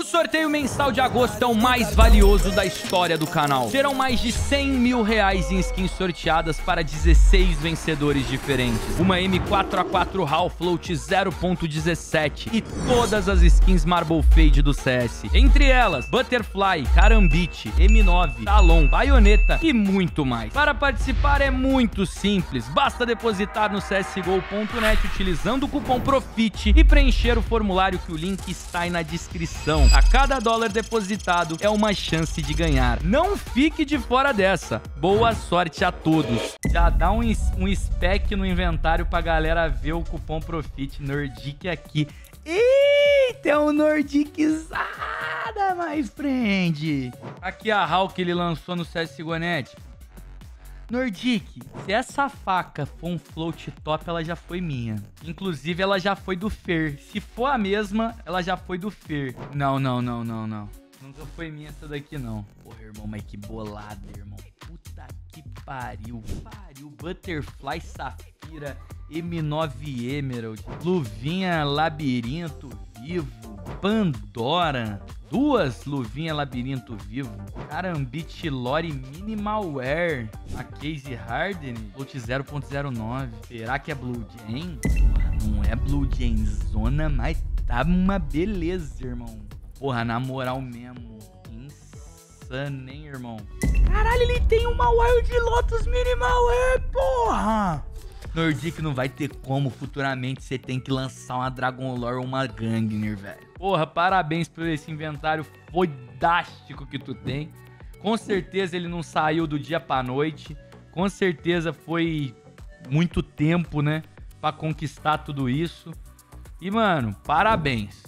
sorteio mensal de agosto é o mais valioso da história do canal. Serão mais de 100 mil reais em skins sorteadas para 16 vencedores diferentes. Uma M4A4 HAL Float 0.17 e todas as skins Marble Fade do CS. Entre elas, Butterfly, Karambit, M9, Talon, Baioneta e muito mais. Para participar é muito simples. Basta depositar no csgo.net utilizando o cupom PROFIT e preencher o formulário que o link está aí na descrição. A cada dólar depositado é uma chance de ganhar. Não fique de fora dessa. Boa sorte a todos. Já dá um spec no inventário pra galera ver o cupom PROFIT. Nordic aqui. Eita, é um Nordicizada, my friend. Aqui a HAL que ele lançou no CSGO.net. Nordic, se essa faca for um float top, ela já foi minha. Inclusive, ela já foi do Fer. Se for a mesma, ela já foi do Fer. Não. Nunca foi minha essa daqui, não. Porra, irmão, mas que bolada, irmão. Puta que pariu. Butterfly Safira, M9 Emerald, luvinha Labirinto Vivo, Pandora, duas luvinhas Labirinto Vivo, Karambit Lore Minimalware, a Case Harden, Float 0.09. Será que é Blue Jam? Não é Blue Jam zona, mas tá uma beleza, irmão. Porra, na moral mesmo. Insano, hein, irmão? Caralho, ele tem uma Wild Lotus Minimalware, porra! Nordic não vai ter como futuramente você tem que lançar uma Dragon Lore ou uma Gangner, velho. Porra, parabéns por esse inventário fodástico que tu tem. Com certeza ele não saiu do dia pra noite. Com certeza foi muito tempo, né? Pra conquistar tudo isso. E, mano, parabéns.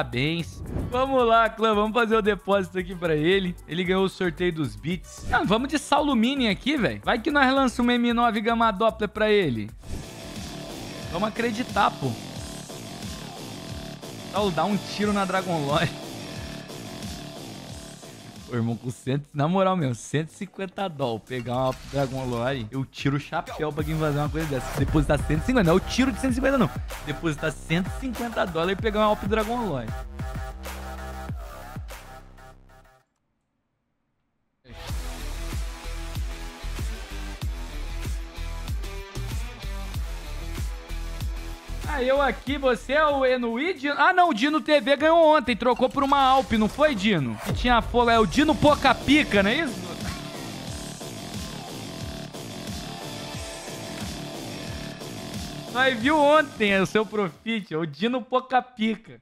Vamos lá, clã, vamos fazer o depósito aqui pra ele. Ele ganhou o sorteio dos bits. Não, vamos de Saulo Mini aqui, velho. Vai que nós lançamos um M9 Gamma Doppler pra ele. Vamos acreditar, pô. Saulo, dá um tiro na Dragon Lore. Ô, irmão, com 100, na moral mesmo, 150 doll. Pegar uma Dragon Lore, eu tiro o chapéu pra quem fazer uma coisa dessa. Depositar 150, não é o tiro de 150 não. Depositar 150 dólares e pegar uma Alp Dragon Lore. Ah, eu aqui, você é o Enui, Dino? Ah, não, o Dino TV ganhou ontem, trocou por uma Alp, não foi, Dino? Que tinha fogo, é o Dino Poca Pica, não é isso? Nós viu ontem o seu Profit, é o Dino Poca Pica.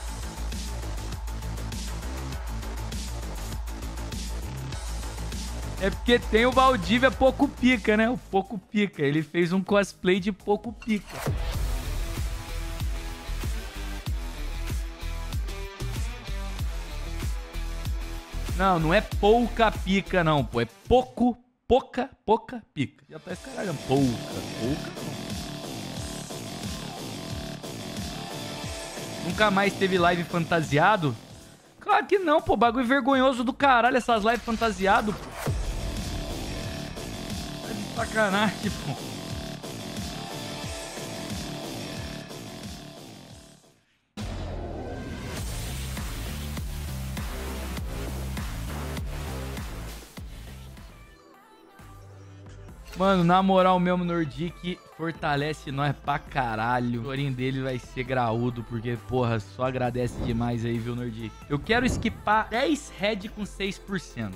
É porque tem o Valdívia Poco Pica, né? O Poco Pica, ele fez um cosplay de Poco Pica. Não, não é pouca pica, não, pô. É pouca pica. Já tá escaralhando. Pouca não. Nunca mais teve live fantasiado? Claro que não, pô. Bagulho vergonhoso do caralho essas lives fantasiado, pô. Tá de sacanagem, pô. Mano, na moral mesmo, Nordic fortalece nós pra caralho. O chorinho dele vai ser graúdo, porque, porra, só agradece demais aí, viu, Nordic? Eu quero esquipar 10 head com 6%.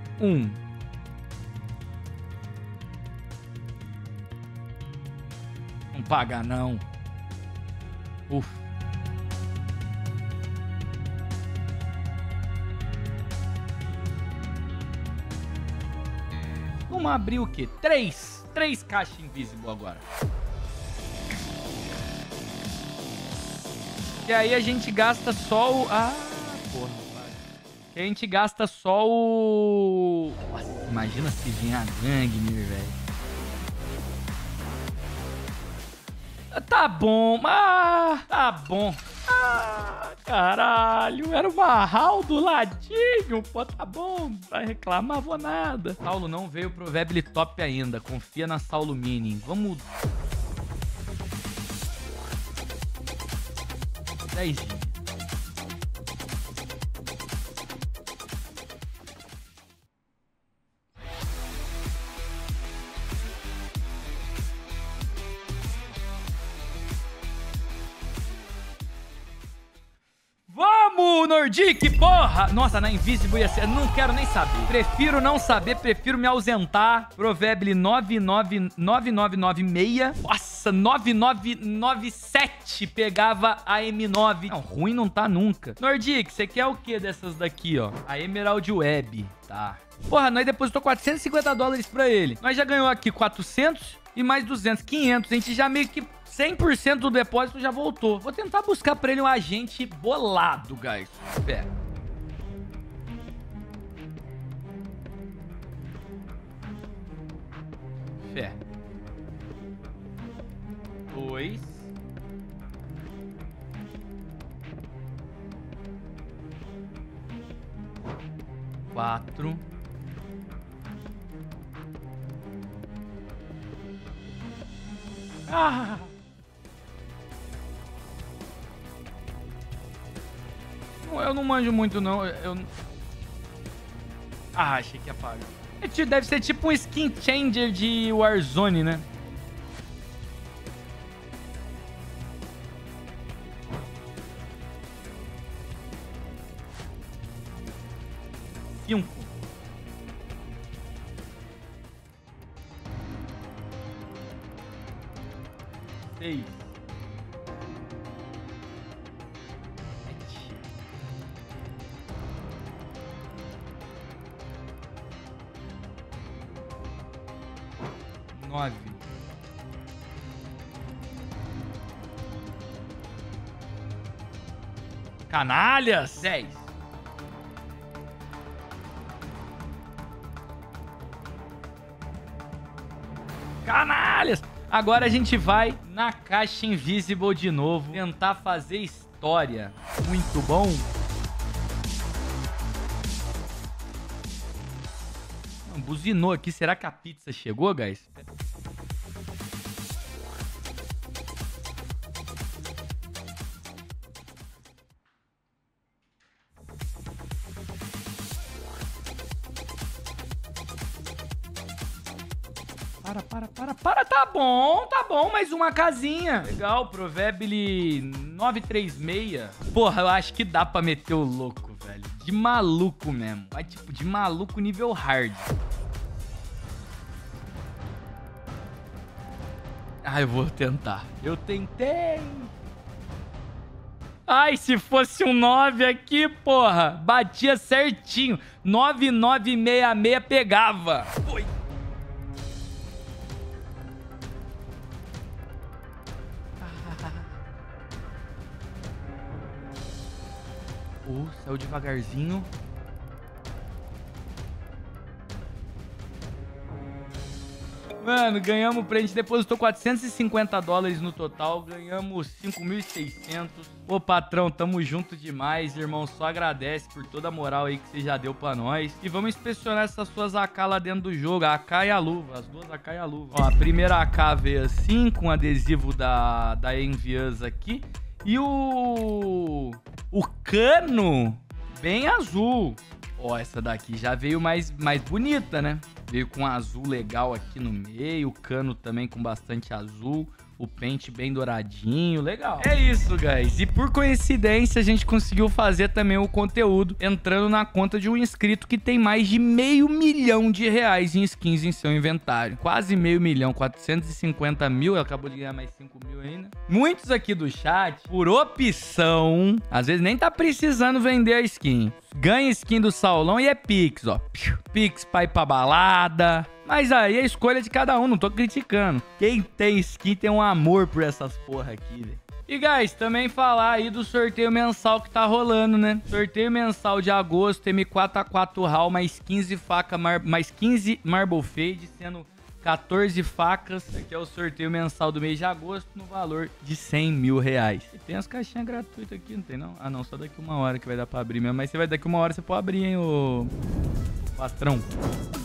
Não paga, não. Ufa. Vamos abrir o quê? 3 caixas Invisible agora. E aí a gente gasta só o... Ah, porra. E a gente gasta só o... Nossa, imagina se vinha a Gangner, velho. Tá bom. Tá bom. Caralho, era uma HAL do ladinho. Pô, tá bom, não vai reclamar, vou nada. Saulo não veio pro Probably Top ainda. Confia na Saulo Mini. Vamos... 10. Nordic, porra! Nossa, na Invisible ia ser... Não quero nem saber. Prefiro não saber, prefiro me ausentar. Provable 9996. Nossa, 9997 pegava a M9. Não, ruim não tá nunca. Nordic, você quer o que dessas daqui, ó? A Emerald Web, tá. Porra, nós depositou 450 dólares pra ele. Nós já ganhou aqui 400 e mais 200, 500. A gente já meio que 100% do depósito já voltou. Vou tentar buscar pra ele um agente bolado, guys. Pera. Fé. 2. 4. Ah! Eu não manjo muito, não. Ah, achei que ia pagar. Deve ser tipo um skin changer de Warzone, né? Cinco. Seis. 9. Canalhas! 10. Canalhas! Agora a gente vai na caixa Invisible de novo. Tentar fazer história. Muito bom. Buzinou aqui. Será que a pizza chegou, guys? Para. Tá bom. Mais uma casinha. Legal, Provable 936. Porra, eu acho que dá pra meter o louco, velho. De maluco mesmo. Vai tipo de maluco nível hard. Ah, eu vou tentar. Eu tentei. Ai, se fosse um 9 aqui, porra. Batia certinho. 9966 pegava. Foi. Saiu devagarzinho. Mano, ganhamos, a gente depositou 450 dólares no total, ganhamos 5.600. Ô, patrão, tamo junto demais, irmão, só agradece por toda a moral aí que você já deu pra nós. E vamos inspecionar essas suas AK lá dentro do jogo, a AK e a luva, as duas AK e a luva. Ó, a primeira AK veio assim, com adesivo da Envious aqui. E o cano bem azul. Ó, essa daqui já veio mais bonita, né? Veio com azul legal aqui no meio, o cano também com bastante azul, o pente bem douradinho, legal. É isso, guys. E por coincidência, a gente conseguiu fazer também o conteúdo entrando na conta de um inscrito que tem mais de R$500 mil em skins em seu inventário. Quase R$500 mil, 450 mil, acabou de ganhar mais 5 mil ainda. Muitos aqui do chat, por opção, às vezes nem tá precisando vender a skin. Ganha skin do Saulão e é Pix, ó. Pix pra ir pra balada. Mas aí é a escolha de cada um, não tô criticando. Quem tem skin tem um amor por essas porra aqui, velho. E, guys, também falar aí do sorteio mensal que tá rolando, né? Sorteio mensal de agosto, M4A4 HAL, mais 15 facas, mais 15 Marble Fade, sendo 14 facas. Aqui é o sorteio mensal do mês de agosto, no valor de R$100 mil. E tem as caixinhas gratuitas aqui, não tem não? Ah, não, só daqui uma hora que vai dar pra abrir mesmo. Mas daqui uma hora você pode abrir, hein, ô patrão.